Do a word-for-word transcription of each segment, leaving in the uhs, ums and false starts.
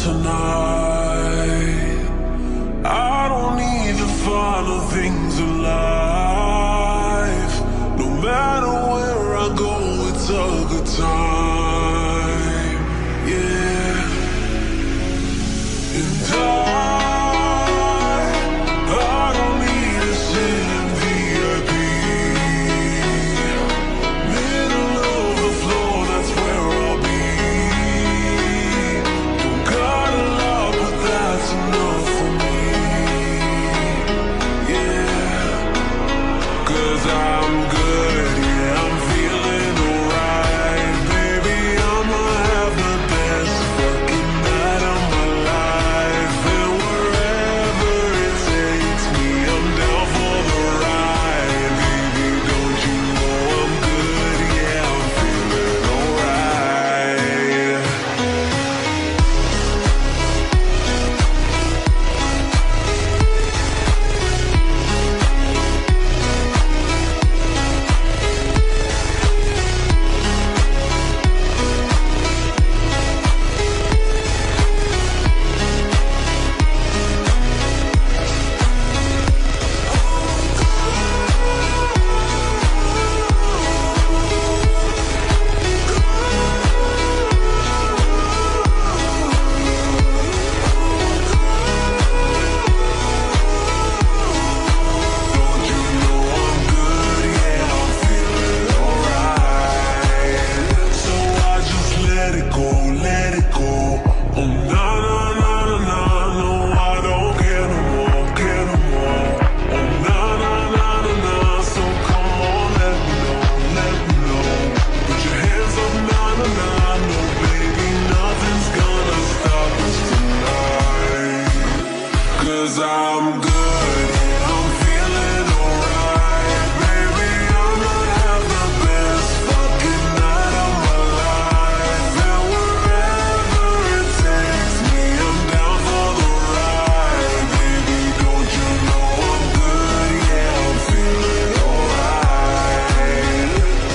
tonight. I don't need the finer things in life. No matter where I go, it's a good time. Yeah. And I, I don't need a sit in V I P. Middle of the floor, that's where I'll be. Don't got a lot, but that's enough for me. Yeah. 'Cause I'm good, yeah, I'm feeling alright. Baby, I'ma have the best fucking night of my life. And wherever it takes me, I'm down for the ride. Baby, don't you know I'm good, yeah, I'm feeling alright. Don't you know I'm good, yeah, I'm feeling alright. So I just let it go, let it go. Oh na na na na na, no, I don't care no more, care no more. Oh na na na na na, so come on, let me know, let me know. Put your hands up, na na na, no baby, nothing's gonna stop us tonight. 'Cause I'm good, yeah, I'm feeling alright. Baby, I'ma have the best fucking night of my life. And wherever it takes me, I'm down for the ride. Baby, don't you know I'm good, yeah, I'm feeling alright.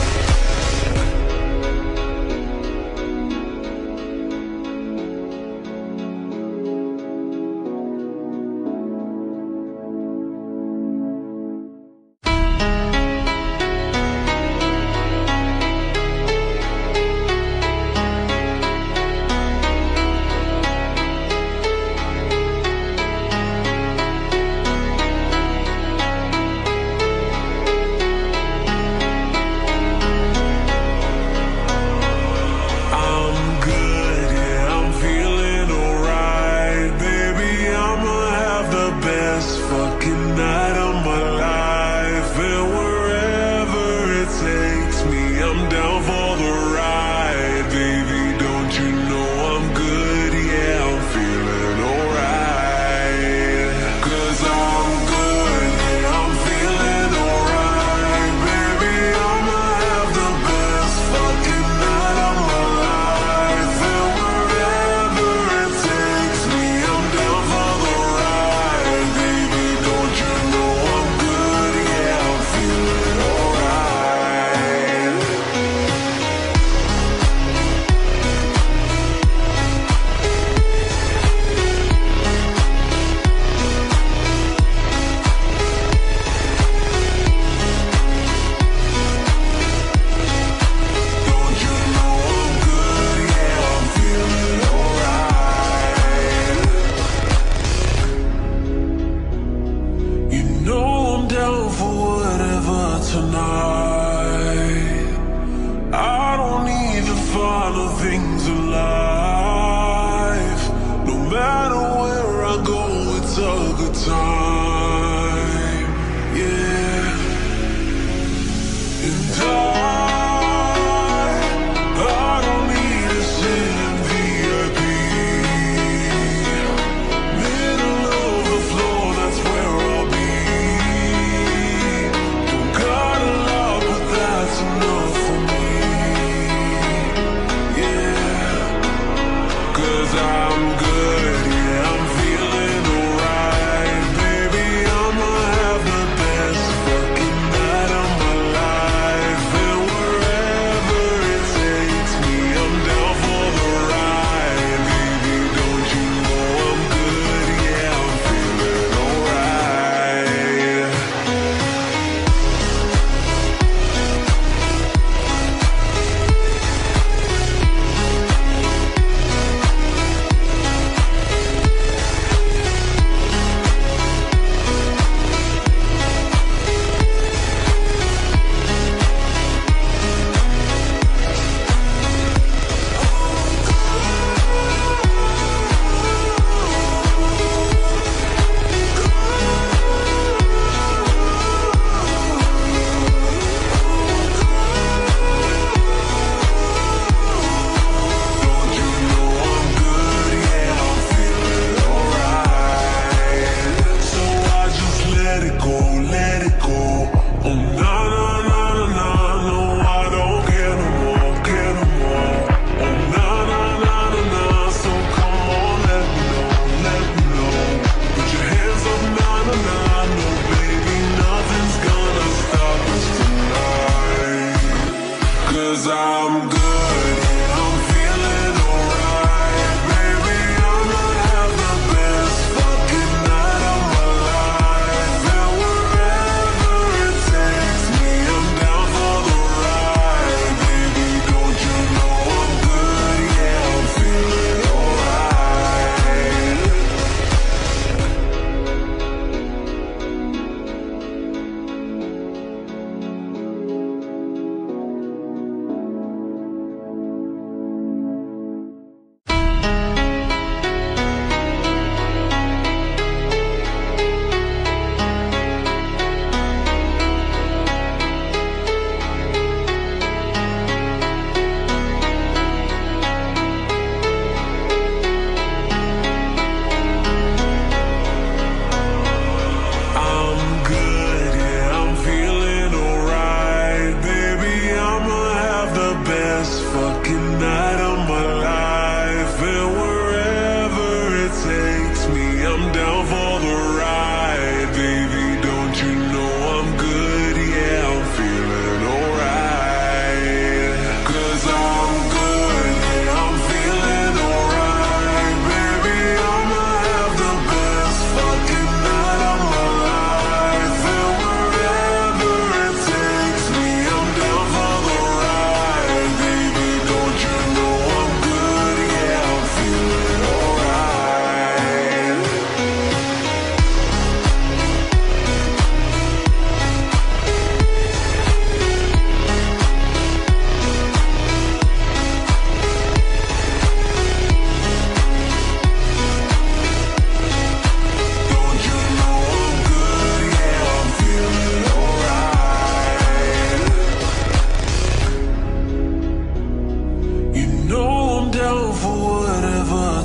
I'm good, yeah, I'm feeling alright. Baby, I'ma have the best fucking night of my life. And wherever it takes me, I'm down for the ride. Baby, don't you know I'm good, yeah, I'm feeling alright. 'Cause I'm good, yeah, I'm feeling alright. Baby, I'ma have the best fucking night of my life. And wherever it takes me, I'm down for the ride. Baby, don't you know I'm good, yeah, I'm feeling alright. Don't you know I'm good, yeah, I'm feeling alright. You know I'm down for whatever tonight. I don't need the finer things in life. No matter where I go, it's a good time. Yeah. And I, I don't need a sit in V I P. Middle of the floor, that's where I'll be. Don't got a lot, but that's enough for me. Yeah. 'Cause I'm good, yeah, I'm feeling alright. Baby,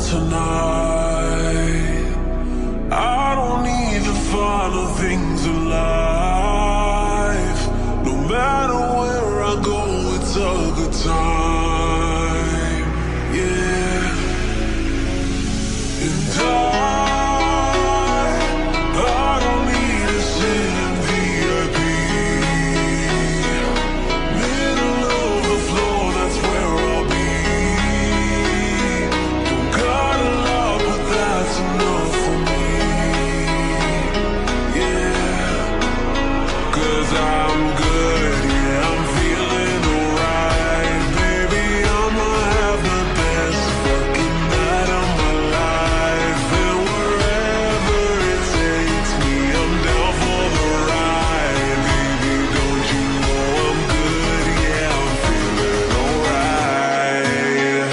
tonight. I don't need the finer things in life. No matter where I go, it's a good time. Yeah. And I, I don't need to sit in V I P. Middle of the floor, that's where I'll be. Don't got a lot, but that's enough for me. Yeah. Cause I'm good, yeah, I'm feeling alright. Baby, I'ma have the best fucking night of my life. And wherever it takes me, I'm down for the ride. Baby, don't you know I'm good, yeah, I'm feeling alright.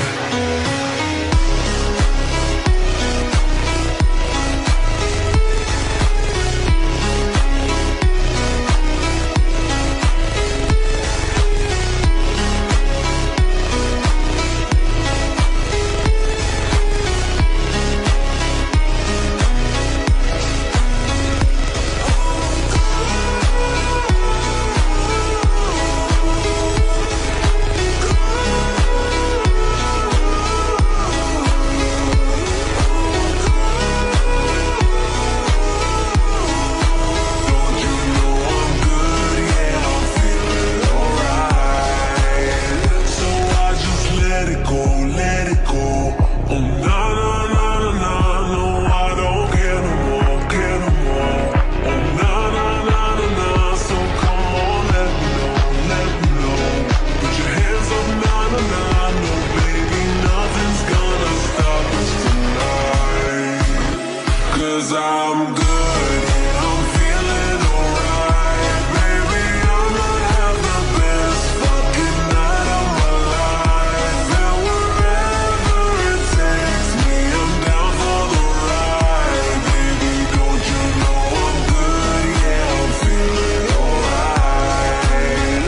Don't you know I'm good, yeah, I'm feeling alright. So I just let it go, let it go. Oh na na na na na, no, I don't care no more, care no more. Oh na na na na na, so come on, let me know, let me know. Put your hands up, na na na, no baby, nothing's gonna stop us tonight. Cause I'm good, yeah, I'm feeling alright. Baby, I'ma have the best fucking night of my life. And wherever it takes me, I'm down for the ride. Baby, don't you know I'm good, yeah, I'm feeling alright.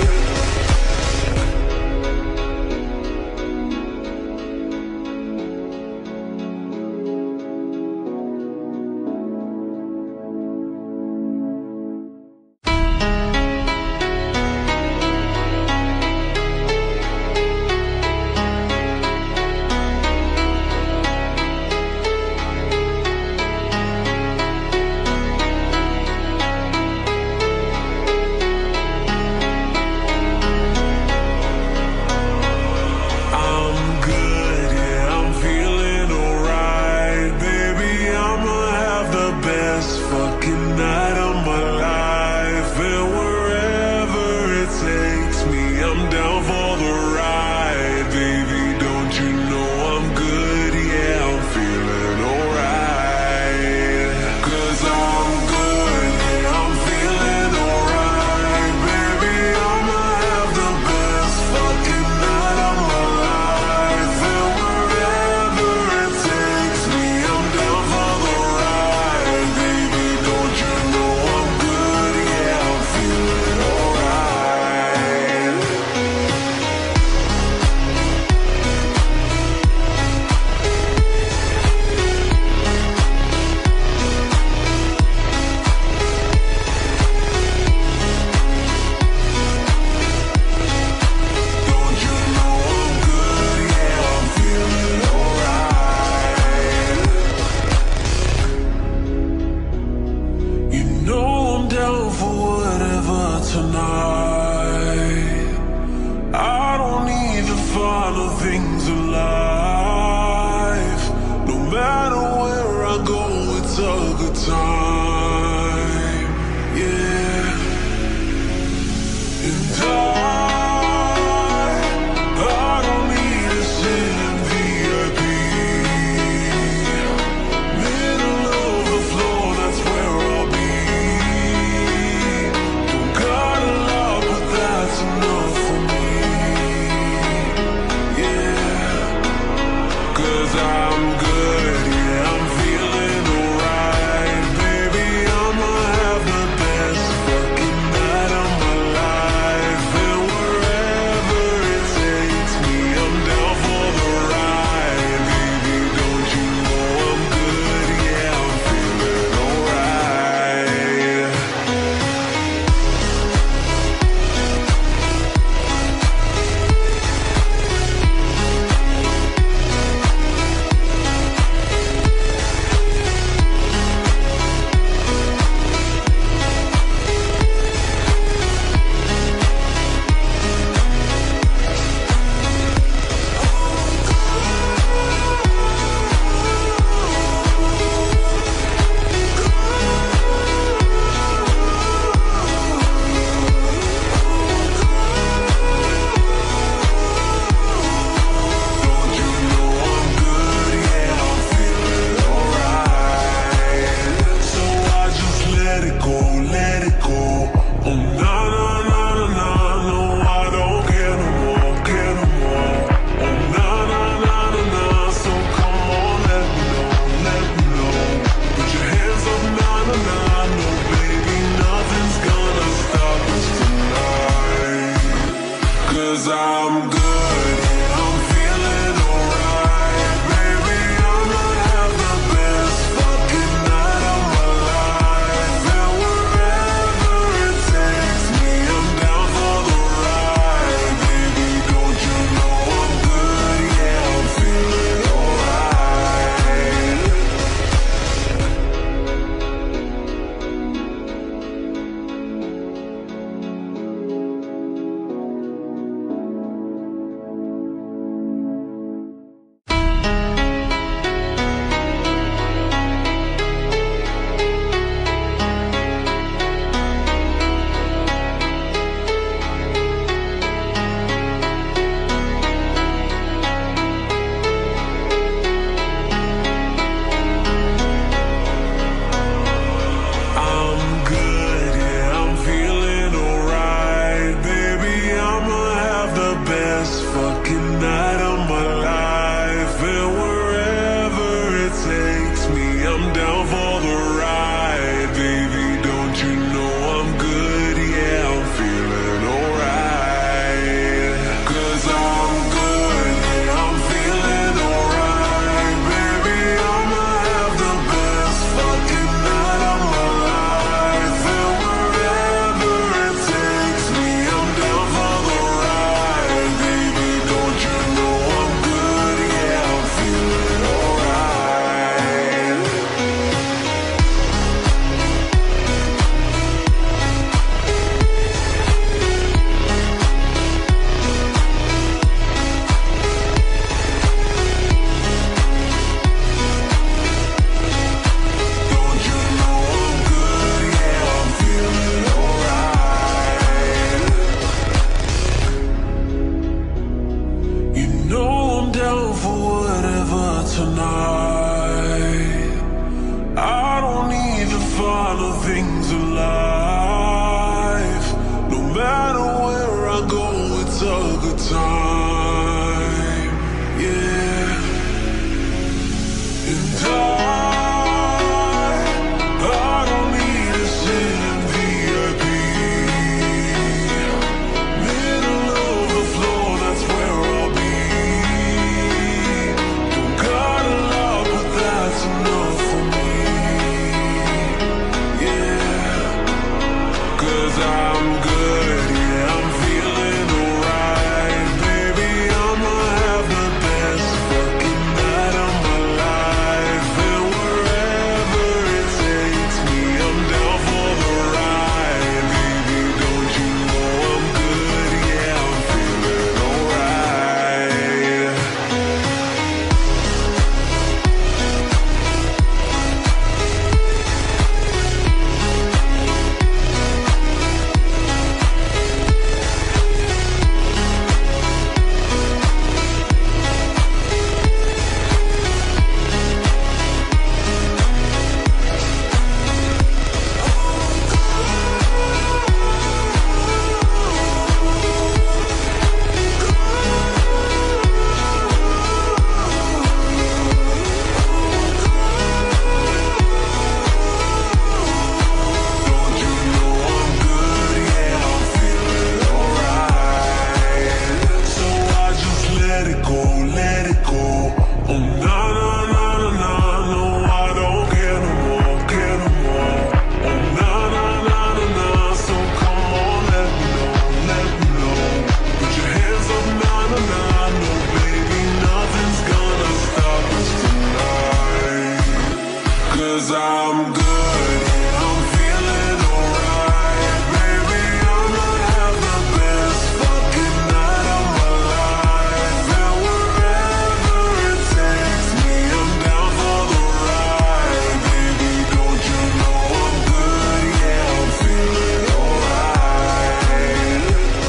I'm good, yeah, I'm feeling alright. Baby, I'ma have the best fucking night of my life. And wherever it takes me, I'm down for the ride. Baby, don't you know I'm good, yeah, I'm feeling alright. Cause I'm good, yeah, I'm feeling alright. Baby, I'ma have the best fucking night of my life. And wherever it takes me, I'm down for the ride. Baby, don't you know I'm good, yeah, I'm feeling alright. Don't you know I'm good, yeah, I'm feeling alright. You know I'm down for whatever tonight. I don't need the finer things in life. No matter where I go, it's a good time. Yeah. And I, I don't need to sit in V I P. Middle of the floor, that's where I'll be. Don't got a lot, but that's enough for me. Yeah. Cause I'm good, yeah, I'm feeling alright. Baby, I'ma have the best fucking night of my life. And wherever it takes me, I'm down for the ride. Baby, don't you tonight. I don't need the finer things in life. No matter where I go, it's a good time. Yeah. And I, I don't need to sit in V I P. Middle of the floor, that's where I'll be. Don't got a lot, but that's enough for me. Yeah. Cause I'm good, yeah, I'm feeling alright. Baby, I'ma have the best fucking night of my life. And wherever it takes me, I'm down for the ride. Baby, don't you know I'm good, yeah, I'm feeling alright. Don't you know I'm good, yeah, I'm feeling alright. So I just let it go, let it go. Oh, na na na na na, no, I don't care no more, care no more. Oh, na na na na na, so come on, let me know, let me know. Put your hands up, na na na, no, baby, nothing's gonna stop us tonight. Cause I'm good, yeah, I'm feeling alright. Baby, I'ma have the best fucking night of my life. And wherever it takes me, I'm down for the ride. Baby, don't you know I'm good, yeah, I'm feeling alright.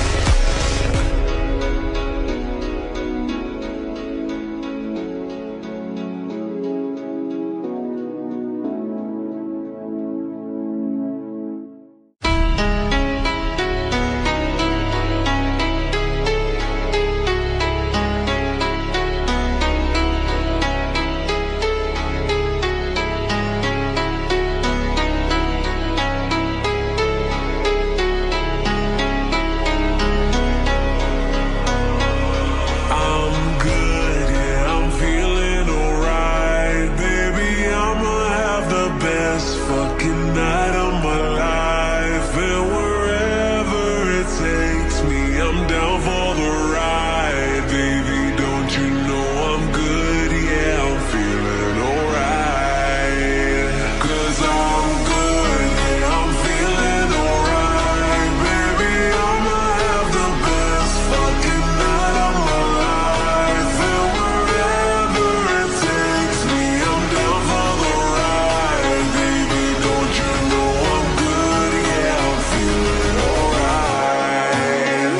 I'm good, yeah, I'm feeling alright. Baby, I'ma have the best fucking night of my life. And wherever it takes me, I'm down for the ride. Baby, don't you know I'm good, yeah, I'm feeling alright. Cause I'm good, yeah, I'm feeling alright. Baby, I'ma have the best fucking night of my life. And wherever it takes me, I'm down for the ride. Baby, don't you know I'm good, yeah, I'm feeling alright.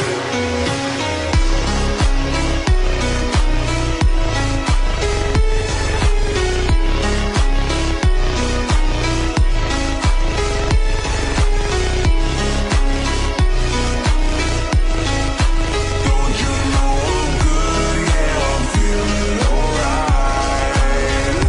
Don't you know I'm good, yeah, I'm feeling alright.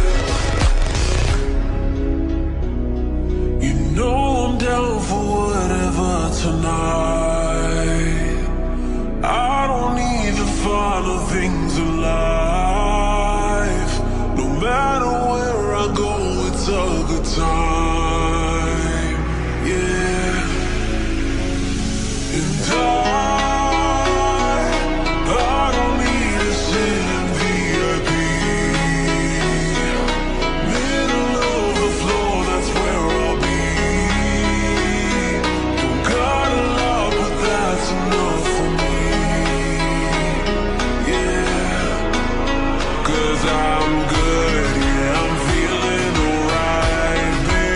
You know I'm down for whatever tonight. I don't need the finer things in life. No matter where I go, it's a good time. Yeah. And I, I don't need to sit in V I P. Middle of the floor, that's where I'll be. Don't got a lot, but that's enough for me. Yeah. Cause I'm good, yeah, I'm feeling alright. Baby,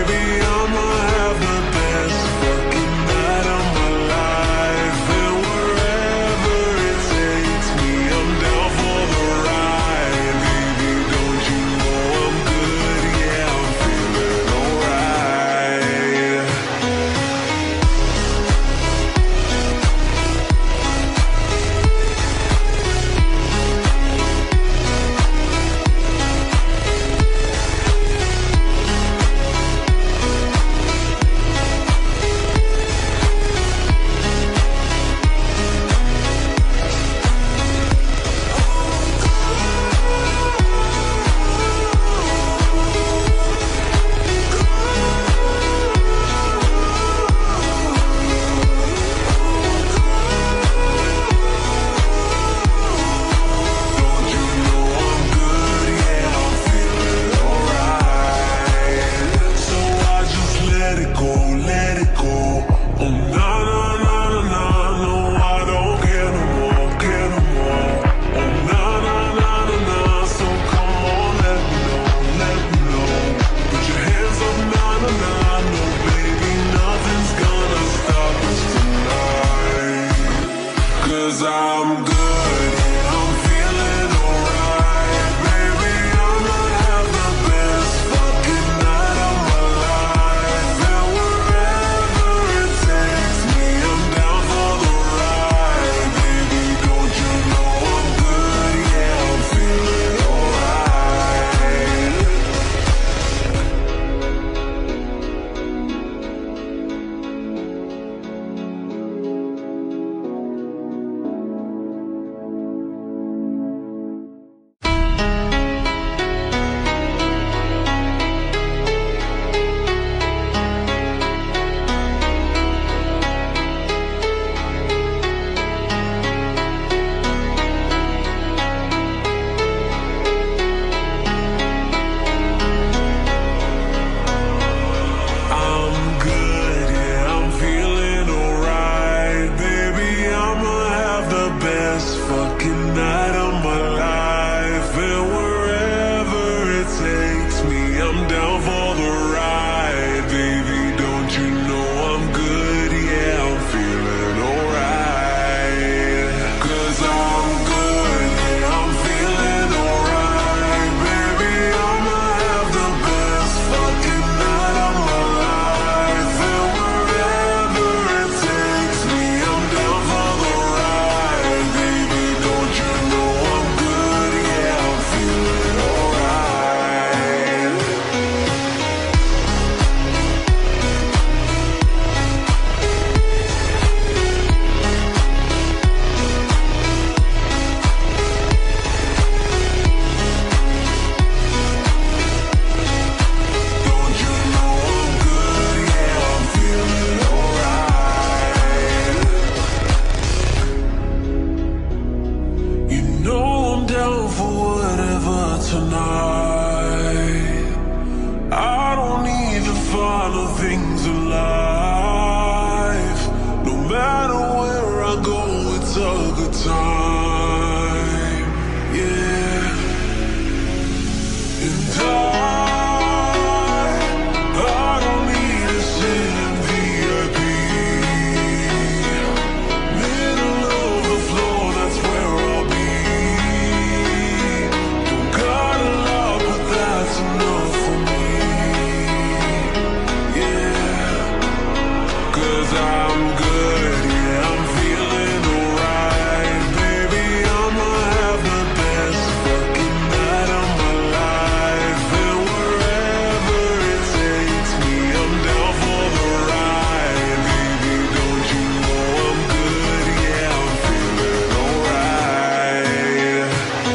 tonight. I don't need the finer things in life. No matter where I go, it's a good time. Yeah. And I, I don't need a sit in V I P. Middle of the floor, that's where I'll be. Don't got a lot, but that's enough for me. Yeah. 'Cause I'm good, yeah, I'm feeling alright. Baby, I'ma have the best fucking night of my life. And wherever it takes me, I'm down for the ride. Baby, don't you know I'm good, yeah, I'm feeling alright.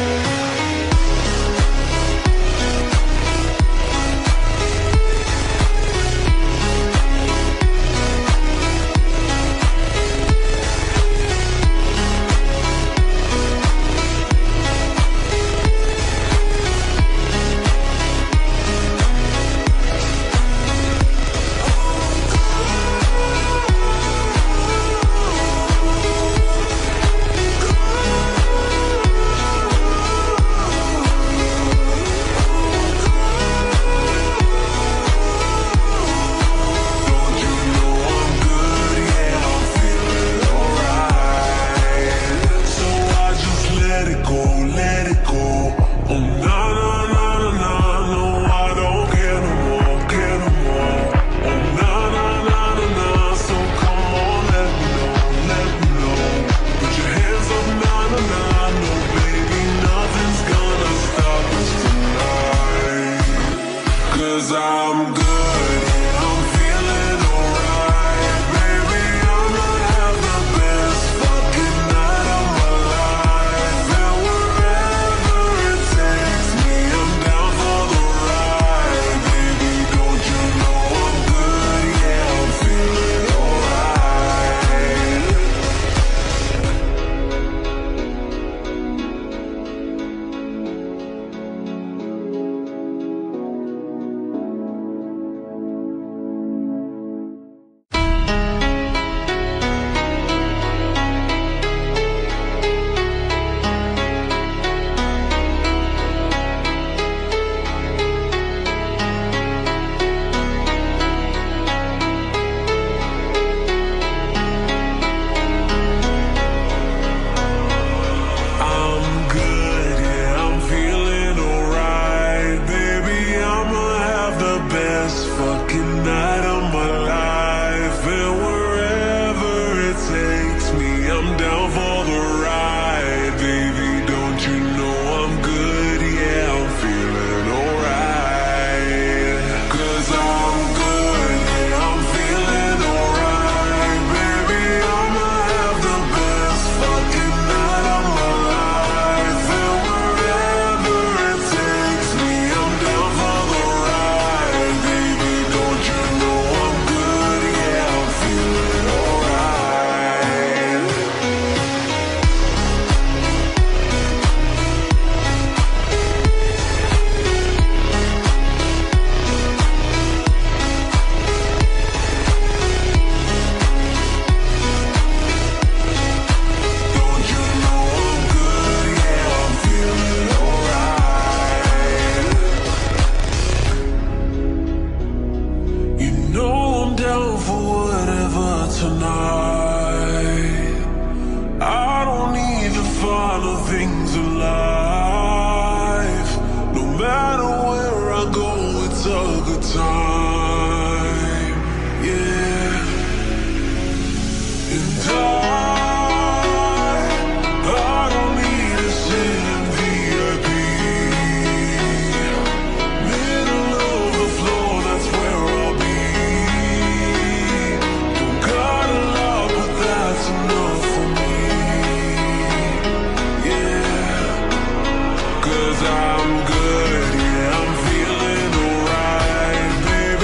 Don't you know I'm good, yeah, I'm feeling alright. So I just let it go, let it go. Oh na na na na na, no, I don't care no more, care no more. Oh na na na na na, so come on, let me know, let me know. Put your hands up, na na na, no baby, nothing's gonna stop us tonight. 'Cause I'm good, yeah, I'm feeling alright. Baby, I'ma have the best fucking night of my life. And wherever it takes me, I'm down for the ride. Baby, don't you know I'm good, yeah, I'm feeling alright. I'm good, yeah, I'm feeling alright. Baby, I'ma have the best fucking night of my life. And wherever it takes me, I'm down for the ride. Baby, don't you know I'm good, yeah, I'm feeling alright. 'Cause I'm good, yeah, I'm feeling alright. Baby, I'ma have the best fucking night of my life. And wherever it takes me, I'm down for the ride. Baby, don't you know I'm good, yeah, I'm feeling alright. Don't you know I'm good, yeah, I'm feeling alright. You know I'm down for whatever tonight. I don't need the finer things in life. No matter where I go, it's a good time. Yeah. And I, I don't need a sit in V I P. Middle of the floor, that's where I'll be. Don't got a lot, but that's enough for me. Yeah. 'Cause I'm good, yeah, I'm feeling alright. Baby,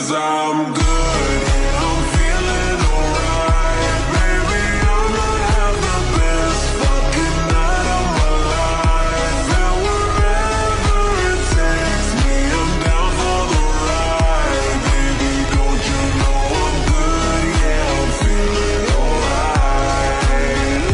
'Cause I'm good, yeah, I'm feeling alright. Baby, I'ma have the best fucking night of my life. And wherever it takes me, I'm down for the ride. Baby, don't you know I'm good, yeah, I'm feeling alright.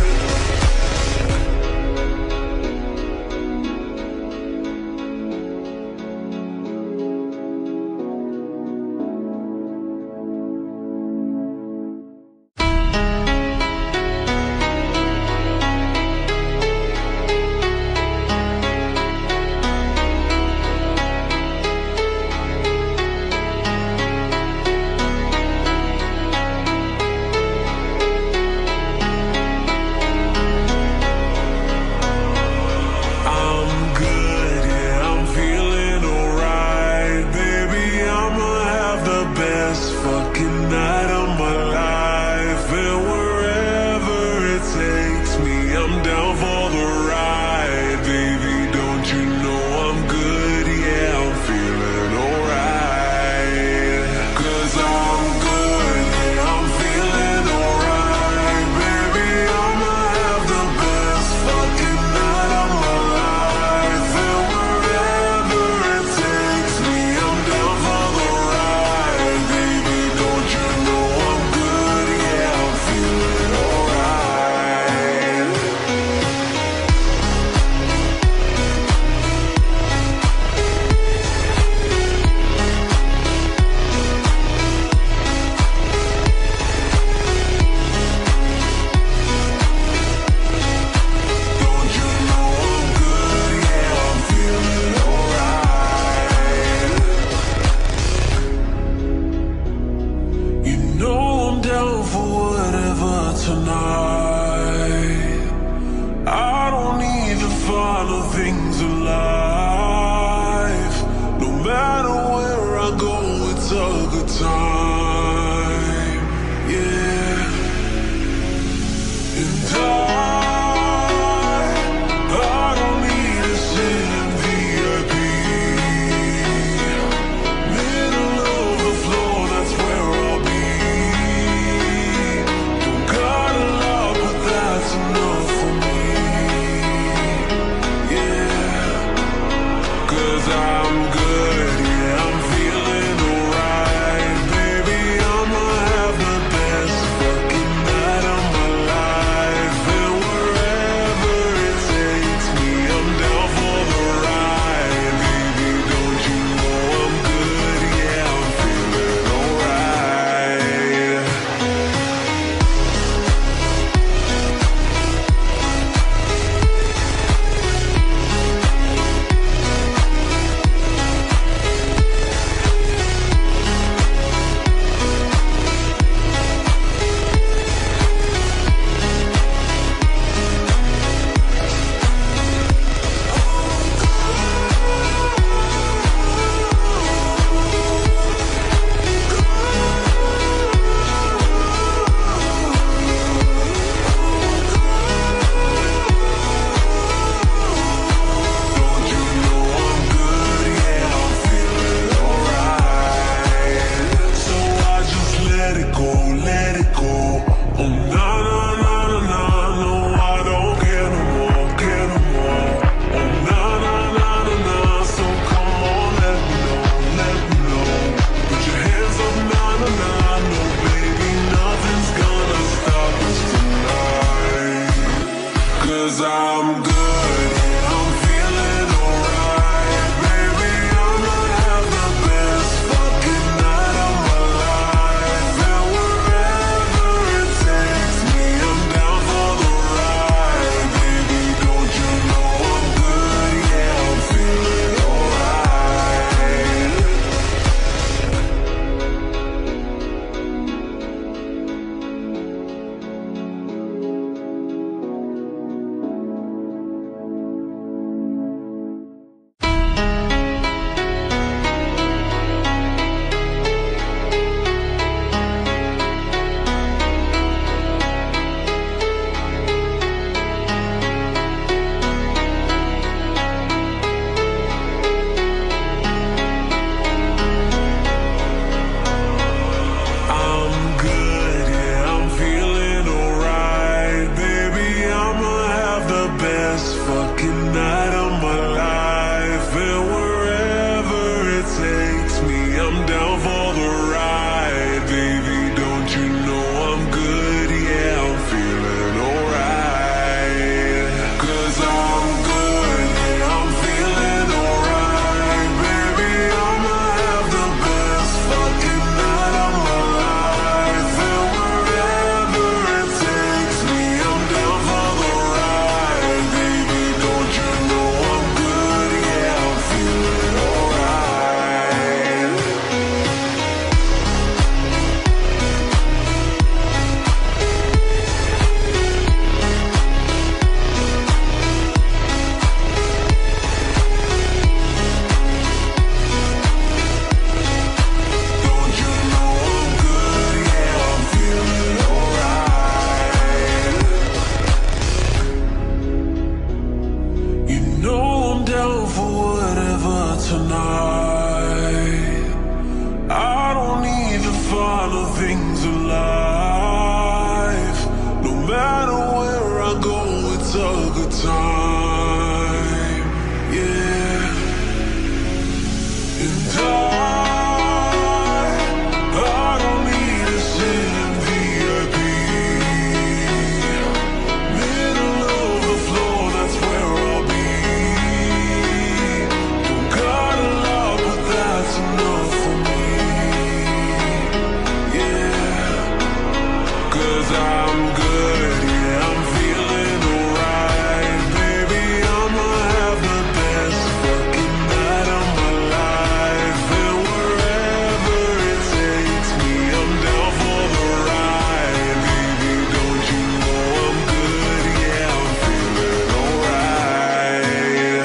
I'm good, yeah, I'm feeling alright. Baby, I'ma have the best fucking night of my life. And wherever it takes me, I'm down for the ride. Baby, don't you know I'm good, yeah, I'm feeling alright. 'Cause I'm good, yeah, I'm feeling alright. Baby, I'ma have the best fucking night of my life. And wherever it takes me, I'm down for the ride. Baby, don't you know I'm good, yeah, I'm feeling alright. Don't you know I'm good, yeah, I'm feeling alright. You know I'm down for whatever tonight. I don't need the finer things in life. No matter where I go, it's a good time. Yeah. And I, I don't need a sit in V I P. Middle of the floor, that's where I'll be. Don't got a lot, but that's enough for me. Yeah. 'Cause I'm good, yeah, I'm feeling alright. Baby, finer things in life. No matter where I go, it's a good time. Yeah. And I, I don't need to sit in V I P. Middle of the floor, that's where I'll be. Don't got a lot, but that's enough for me. Yeah. Cause I'm good, yeah, I'm feeling alright. Baby, I'ma have the best fucking night of my life. And wherever it takes me, I'm down for the ride. Baby, don't you know I'm good, yeah, I'm feeling alright.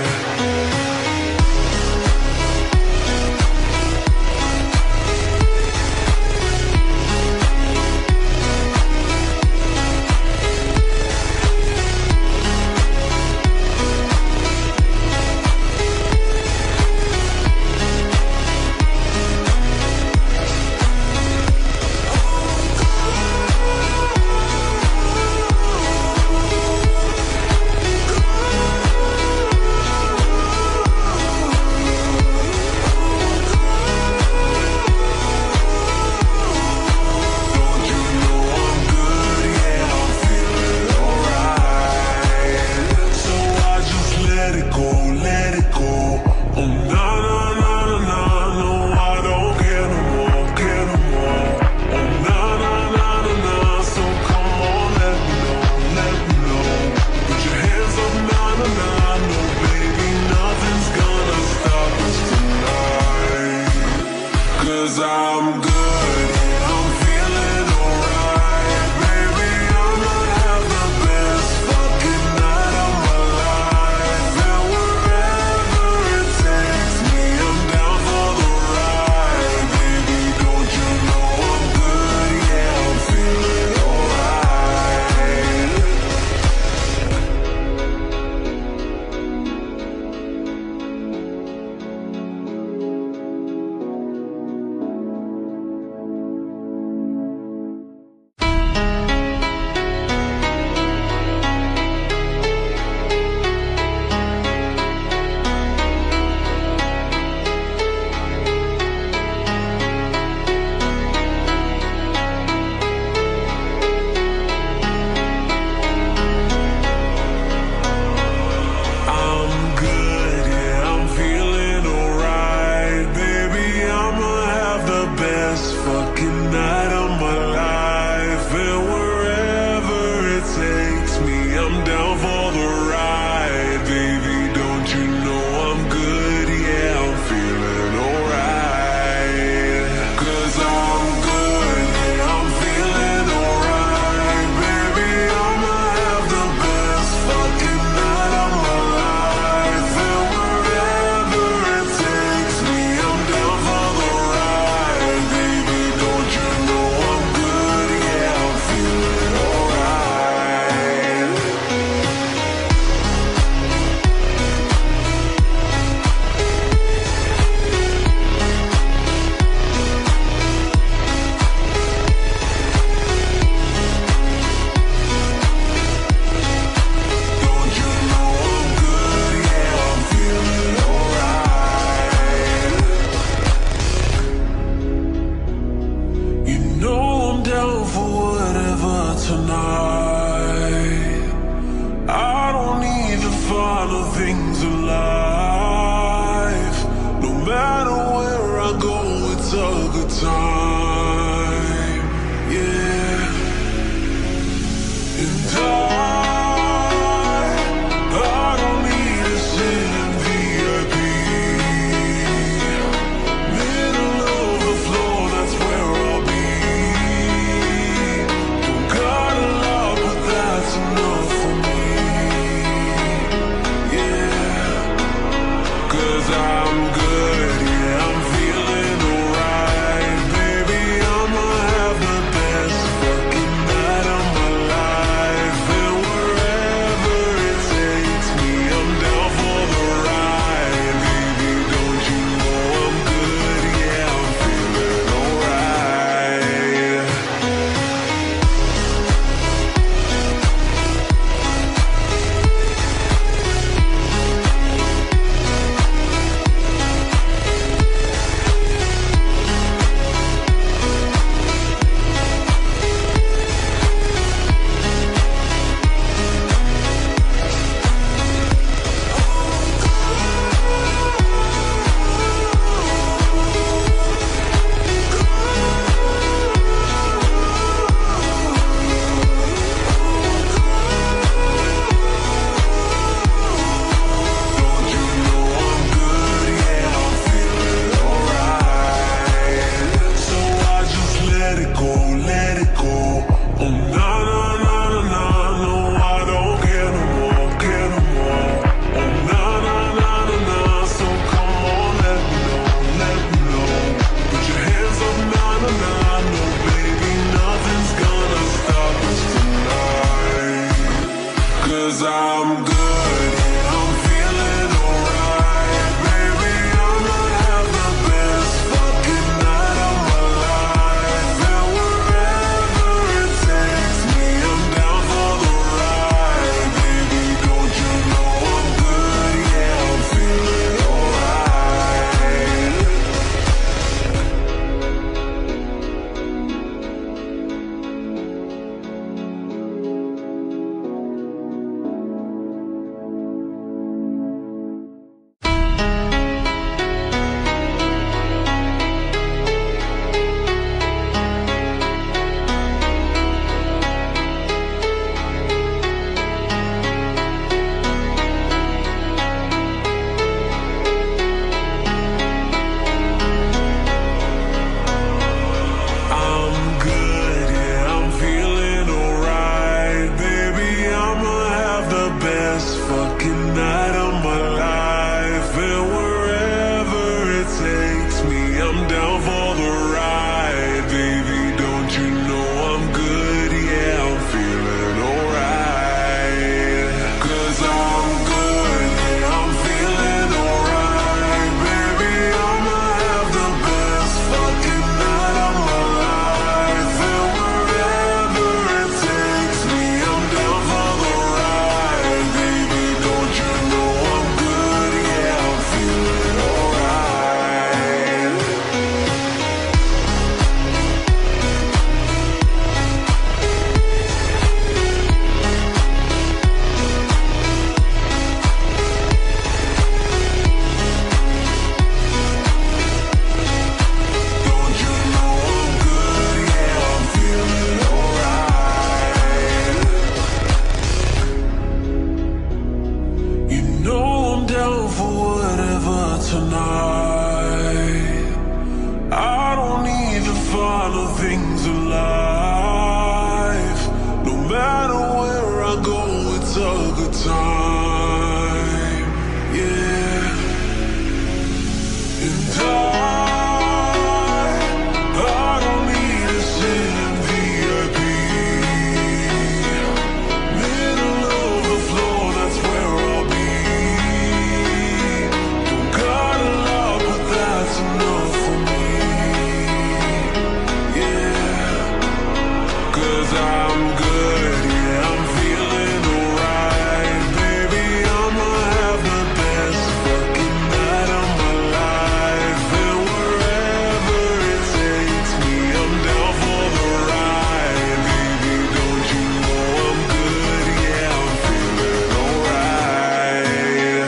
Don't you know I'm good, yeah, I'm feeling alright. So I just let it go, let it go. Oh, na na na na na, no, I don't care no more, care no more. Oh, na na na na na, so come on, let me know, let me know. Put your hands up, na na na, no, baby, nothing's gonna stop us tonight. Cause I'm good, yeah, I'm feeling alright. Baby, I'ma have the best fucking night of my life. And wherever it takes me, I'm down for the ride. Baby, don't you know I'm good, yeah, I'm feeling alright. I'm good, yeah, I'm feeling alright. Baby, I'ma have the best fucking night of my life. And wherever it takes me, I'm down for the ride. Baby, don't you know I'm good, yeah, I'm feeling alright. Cause I'm good, yeah, I'm feeling alright. Baby, I'ma have the best fucking night of my life. And wherever it takes me, I'm down for the ride. Baby, don't you know I'm good, yeah, I'm feeling alright. Don't you know I'm good, yeah, I'm feeling alright. You know I'm down for whatever tonight. I don't need the finer things in life. No matter where I go, it's a good time. Yeah. And I, I don't need to sit in V I P. Middle of the floor, that's where I'll be. Don't got a lot, but that's enough for me. Yeah. Cause I'm good, yeah, I'm feeling alright. Baby, finer things in life. No matter where I go, it's a good time. Yeah. And I, I don't need a sit in V I P. Middle of the floor, that's where I'll be. Don't got a lot, but that's enough for me. Yeah. Cause I'm good, yeah, I'm feeling alright. Baby, I'ma have the best fucking night of my life. And wherever it takes me, I'm down for the ride. Baby, don't you know I'm good, yeah, I'm feeling alright.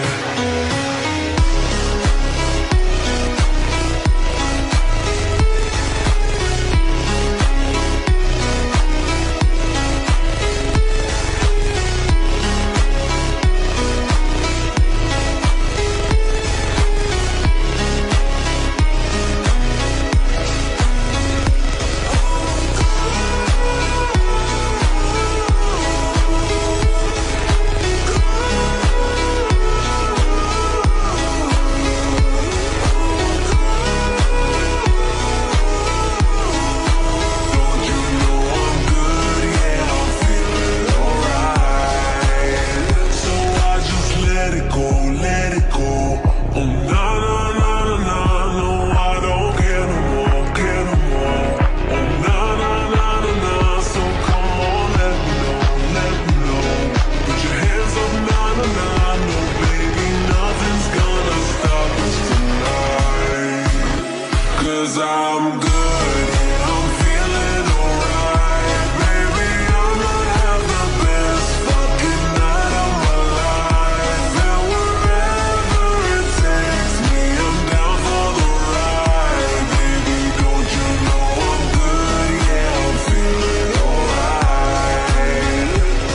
Don't you know I'm good, yeah, I'm feeling alright. So I just let it go, let it go. Oh na na na na na, no, I don't care no more, care no more. Oh na na na na na, so come on, let me know, let me know. Put your hands up, na na na, no baby, nothing's gonna stop us tonight. Cause I'm good, yeah, I'm feeling alright. Baby, I'ma have the best fucking night of my life. And wherever it takes me, I'm down for the ride. Baby, don't you know I'm good, yeah, I'm feeling alright.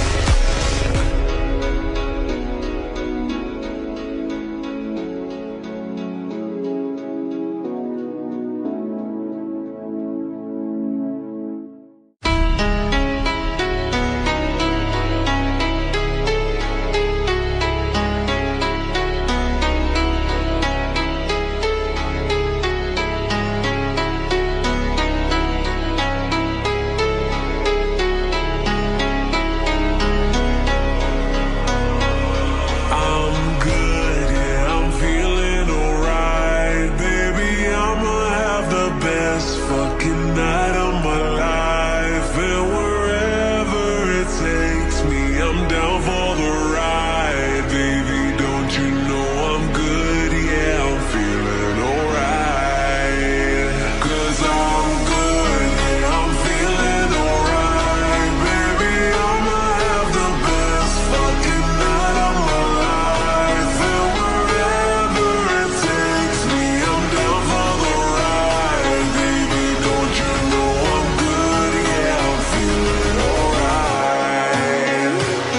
I'm good, yeah, I'm feeling alright. Baby, I'ma have the best fucking night of my life. And wherever it takes me, I'm down for the ride. Baby, don't you know I'm good, yeah, I'm feeling alright. Cause I'm good, yeah, I'm feeling alright. Baby, I'ma have the best fucking night of my life. And wherever it takes me, I'm down for the ride. Baby, don't you know I'm good, yeah, I'm feeling alright.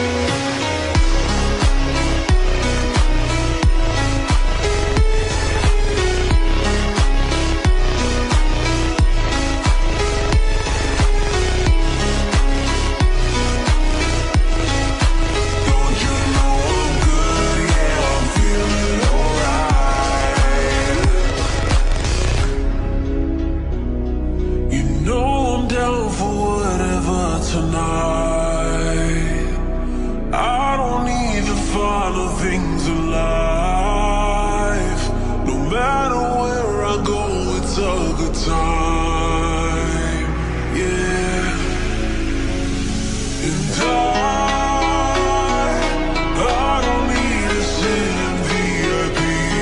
Don't you know I'm good, yeah, I'm feeling alright. You know I'm down for whatever tonight. I don't need the finer things in life. No matter where I go, it's a good time. Yeah. And I, I don't need a sit in V I P.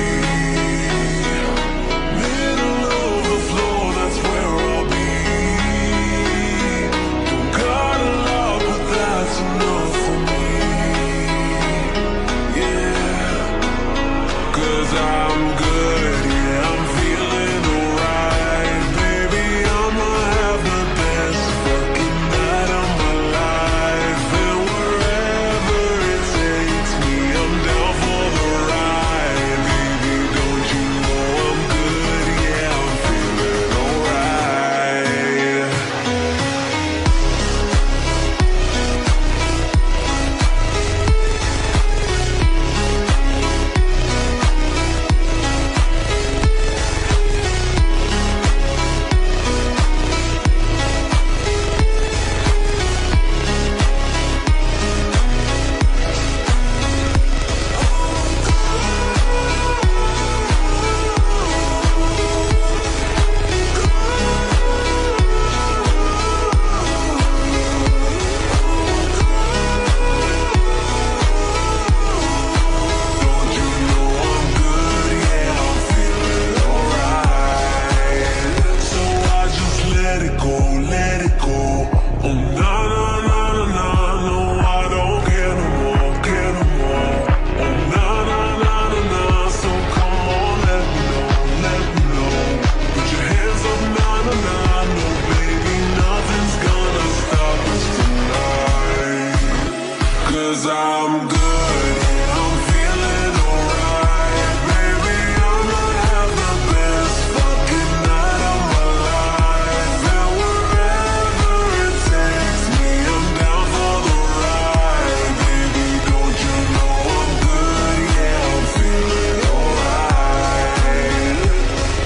Middle of the floor, that's where I'll be. Don't got a lot, but that's enough for me. Yeah. Cause I'm good, yeah, I'm feeling alright. Baby, I'ma have the best fucking night of my life. And I'm good, yeah, I'm feeling alright. Baby, I'ma have the best fucking night of my life. And wherever it takes me, I'm down for the ride. Baby, don't you know I'm good, yeah, I'm feeling alright.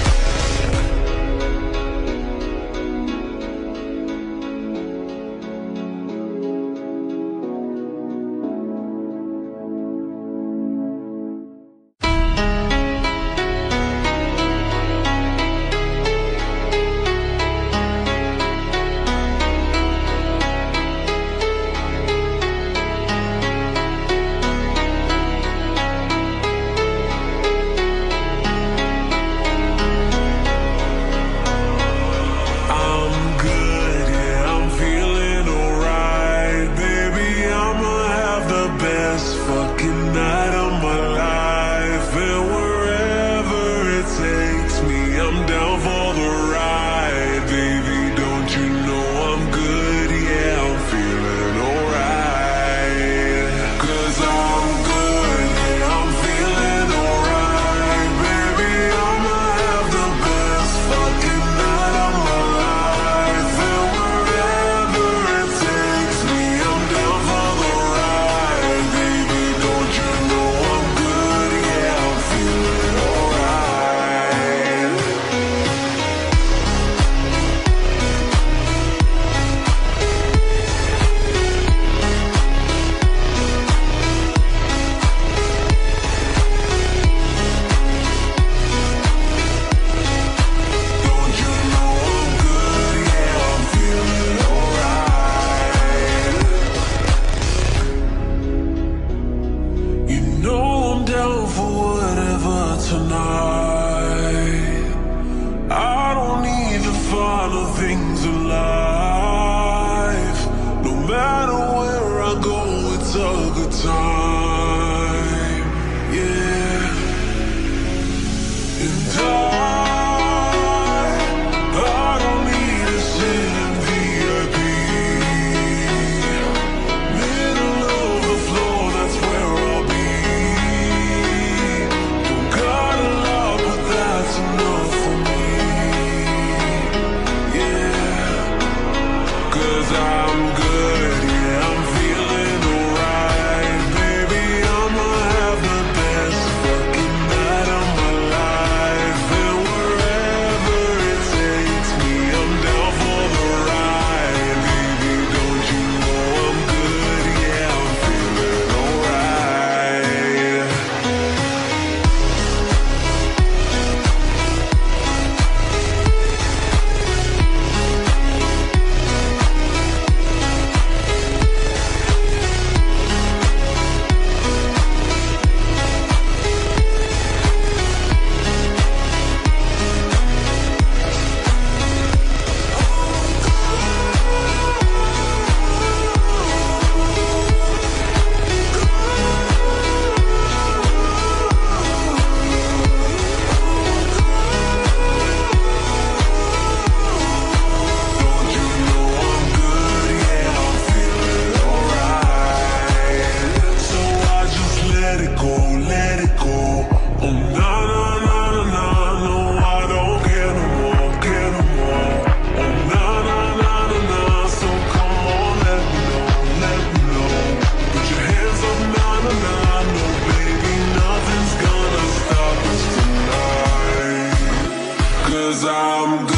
Tonight, I don't need the finer things in life. No matter where I go, it's a good time. Yeah, and I, I don't need to sit in V I P. Middle of the floor, that's where I'll be. Enough for me, yeah, 'cause I'm good, yeah, I'm feeling alright. Baby, I'ma have the best fucking night of my life. And wherever it takes me, I'm down for the ride. Baby, don't you know I'm good, yeah, I'm feeling alright. Cause I'm good.